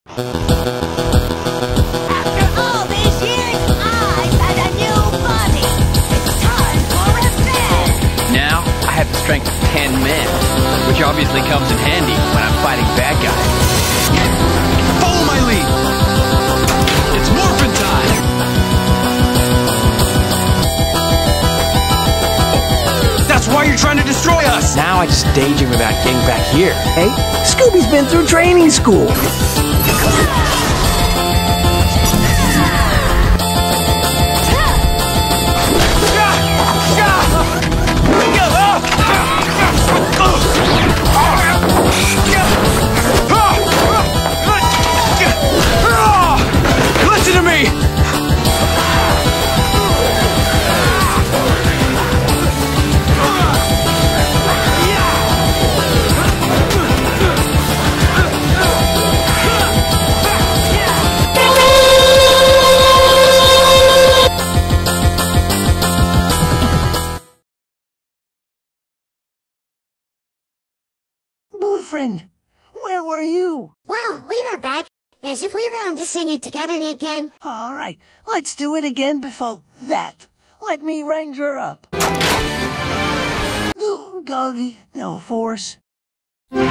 After all these years, I found a new body. It's time for revenge. Now, I have the strength of 10 men, which obviously comes in handy when I'm fighting bad guys. Follow my lead! It's morphin' time! That's why you're trying to destroy us! Now I just daydream about getting back here. Hey, Scooby's been through training school. Listen to me! Boyfriend, where were you? Well, we were back, as if we were going to sing it together again. All right, let's do it again before that. Let me ranger up. No Gogi, no force. All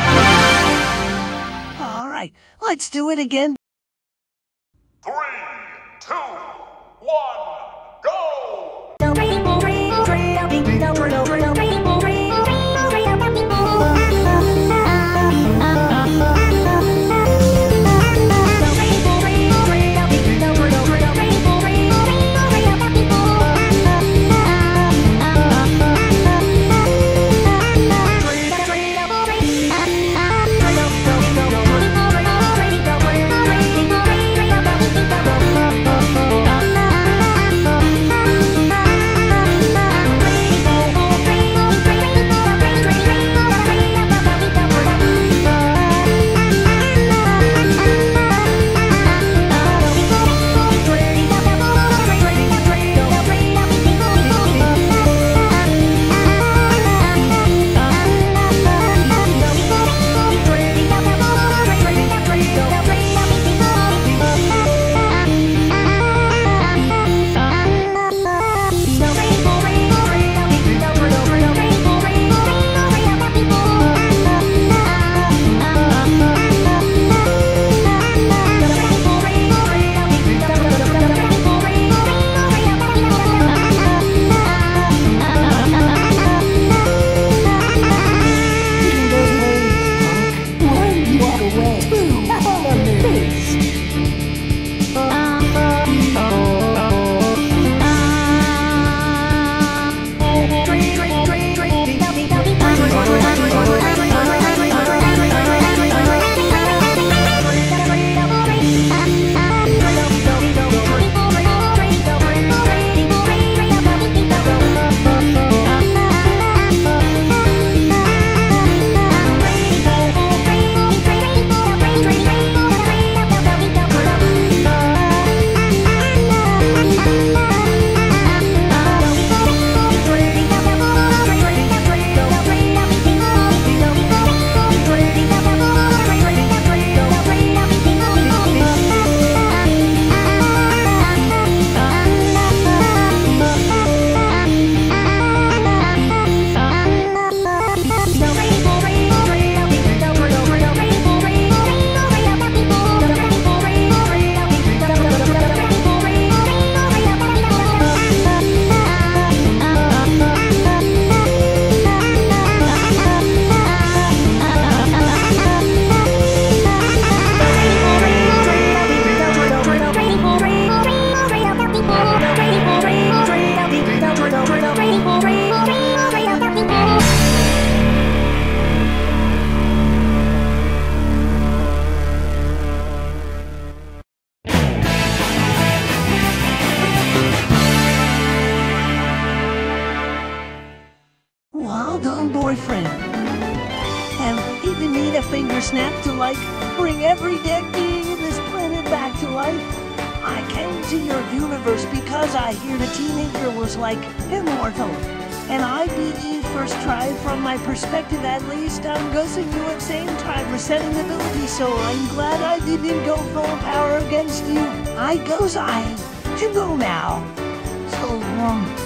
right, let's do it again. 3, 2, 1, go! Well done, boyfriend. And even need a finger snap to, like, bring every dead being in this planet back to life? I came to your universe because I hear the teenager was, like, immortal. And I beat you first try. From my perspective at least, I'm guessing you have same time resetting ability, so I'm glad I didn't go full power against you. I to go now. So long.